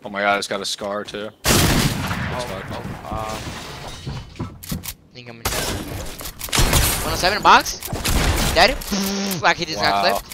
Oh my god, it's got a scar too. Think I'm in 107 box? Dead? Like he just got clipped.